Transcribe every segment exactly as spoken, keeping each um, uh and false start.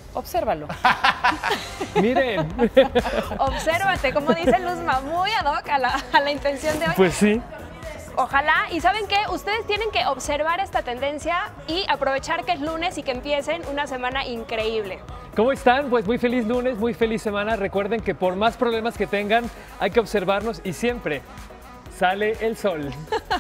Obsérvalo. Miren. Obsérvate, como dice Luzma, muy ad hoc a la, a la intención de hoy. Pues sí. Ojalá, y ¿saben qué? Ustedes tienen que observar esta tendencia y aprovechar que es lunes y que empiecen una semana increíble. ¿Cómo están? Pues muy feliz lunes, muy feliz semana. Recuerden que por más problemas que tengan, hay que observarnos y siempre sale el sol.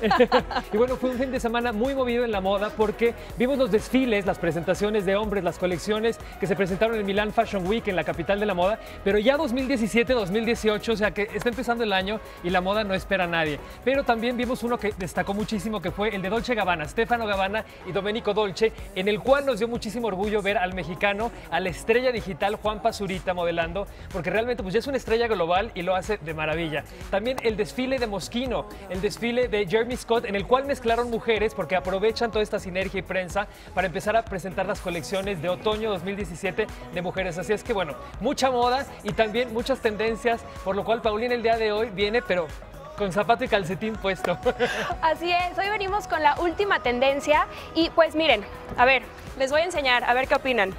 Y bueno, fue un fin de semana muy movido en la moda porque vimos los desfiles, las presentaciones de hombres, las colecciones que se presentaron en Milán Fashion Week, en la capital de la moda, pero ya dos mil diecisiete, dos mil dieciocho, o sea que está empezando el año y la moda no espera a nadie. Pero también vimos uno que destacó muchísimo, que fue el de Dolce Gabbana, Stefano Gabbana y Domenico Dolce, en el cual nos dio muchísimo orgullo ver al mexicano, a la estrella digital Juan Pazurita modelando, porque realmente pues ya es una estrella global y lo hace de maravilla. También el desfile de Moschino, el desfile de Jeremy Scott, en el cual mezclaron mujeres porque aprovechan toda esta sinergia y prensa para empezar a presentar las colecciones de otoño dos mil diecisiete de mujeres. Así es que bueno, mucha moda y también muchas tendencias, por lo cual Paulina el día de hoy viene, pero con zapato y calcetín puesto. Así es, hoy venimos con la última tendencia y pues miren, a ver, les voy a enseñar, a ver qué opinan.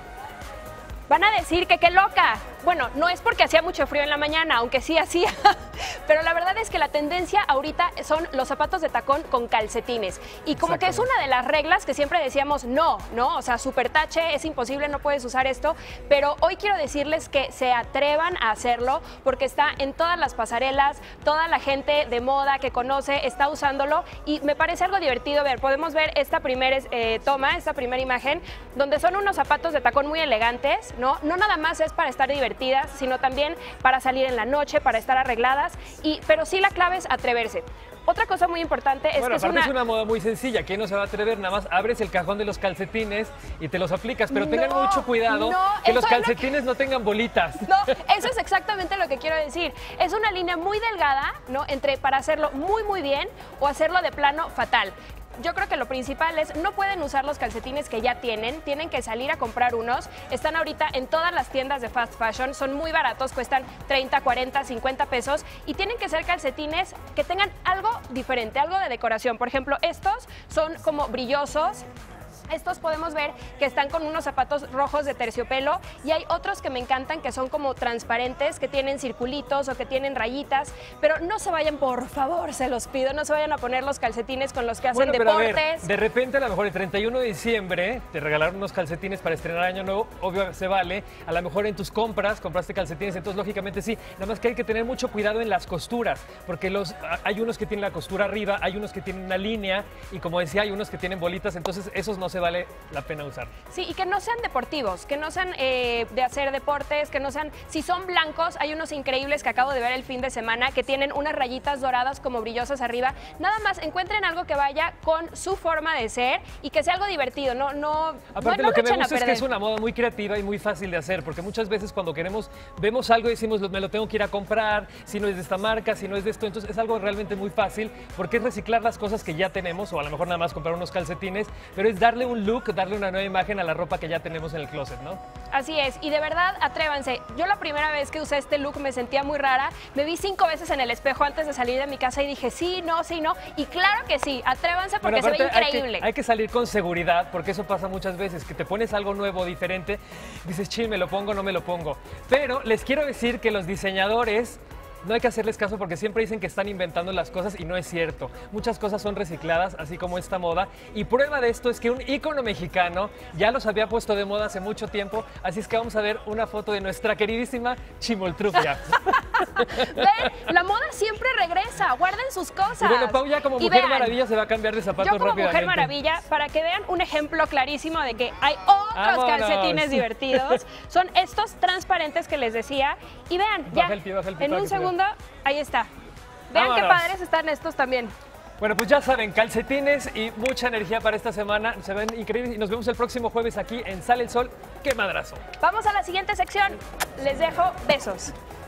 Van a decir que qué loca. Bueno, no es porque hacía mucho frío en la mañana, aunque sí hacía, pero la verdad es que la tendencia ahorita son los zapatos de tacón con calcetines. Y como que es una de las reglas que siempre decíamos, no, no, o sea, súper tache, es imposible, no puedes usar esto, pero hoy quiero decirles que se atrevan a hacerlo porque está en todas las pasarelas, toda la gente de moda que conoce está usándolo y me parece algo divertido ver. Podemos ver esta primera eh, toma, esta primera imagen, donde son unos zapatos de tacón muy elegantes, ¿no? No nada más es para estar divertidos, sino también para salir en la noche, para estar arregladas, y, pero sí la clave es atreverse. Otra cosa muy importante es bueno, que es una... es una moda muy sencilla. ¿Quién no se va a atrever? Nada más abres el cajón de los calcetines y te los aplicas, pero no, tengan mucho cuidado no, que los que... calcetines no tengan bolitas. No, eso es exactamente lo que quiero decir. Es una línea muy delgada, ¿no? Entre para hacerlo muy muy bien o hacerlo de plano fatal. Yo creo que lo principal es, no pueden usar los calcetines que ya tienen, tienen que salir a comprar unos. Están ahorita en todas las tiendas de fast fashion, son muy baratos, cuestan treinta, cuarenta, cincuenta pesos y tienen que ser calcetines que tengan algo diferente, algo de decoración. Por ejemplo, estos son como brillosos. Estos podemos ver que están con unos zapatos rojos de terciopelo y hay otros que me encantan que son como transparentes, que tienen circulitos o que tienen rayitas, pero no se vayan, por favor, se los pido, no se vayan a poner los calcetines con los que hacen bueno, pero deportes. A ver, de repente, a lo mejor el treinta y uno de diciembre te regalaron unos calcetines para estrenar año nuevo, obvio se vale, a lo mejor en tus compras compraste calcetines, entonces lógicamente sí, nada más que hay que tener mucho cuidado en las costuras, porque los, hay unos que tienen la costura arriba, hay unos que tienen una línea y como decía, hay unos que tienen bolitas, entonces esos no se vale la pena usar. Sí, y que no sean deportivos, que no sean eh, de hacer deportes, que no sean... Si son blancos, hay unos increíbles que acabo de ver el fin de semana que tienen unas rayitas doradas como brillosas arriba. Nada más encuentren algo que vaya con su forma de ser y que sea algo divertido, no... no Aparte, no, no lo que me echen a gusta es que perder. es una moda muy creativa y muy fácil de hacer, porque muchas veces cuando queremos, vemos algo y decimos, me lo tengo que ir a comprar, si no es de esta marca, si no es de esto, entonces es algo realmente muy fácil, porque es reciclar las cosas que ya tenemos, o a lo mejor nada más comprar unos calcetines, pero es darle un look, darle una nueva imagen a la ropa que ya tenemos en el closet, ¿no? Así es, y de verdad, atrévanse. Yo la primera vez que usé este look me sentía muy rara, me vi cinco veces en el espejo antes de salir de mi casa y dije, sí, no, sí, no, y claro que sí, atrévanse porque bueno, se ve Hay increíble. que, hay que salir con seguridad, porque eso pasa muchas veces, que te pones algo nuevo, diferente, dices, ching, me lo pongo, no me lo pongo. Pero les quiero decir que los diseñadores no hay que hacerles caso porque siempre dicen que están inventando las cosas y no es cierto. Muchas cosas son recicladas, así como esta moda. Y prueba de esto es que un ícono mexicano ya los había puesto de moda hace mucho tiempo. Así es que vamos a ver una foto de nuestra queridísima Chimoltrufia. Ven, la moda siempre regresa, guarden sus cosas. Y bueno, Pau ya como Y Mujer vean, Maravilla se va a cambiar de zapatos yo como rápidamente. Mujer Maravilla, para que vean un ejemplo clarísimo de que hay otros Vámonos. calcetines divertidos, son estos transparentes que les decía. Y vean, ya, Baja el pie, baja el pie en para un que se vea. segundo, ahí está. Vean Vámonos. qué padres están estos también. Bueno, pues ya saben, calcetines y mucha energía para esta semana. Se ven increíbles y nos vemos el próximo jueves aquí en Sale el Sol. ¡Qué madrazo! Vamos a la siguiente sección. Les dejo besos.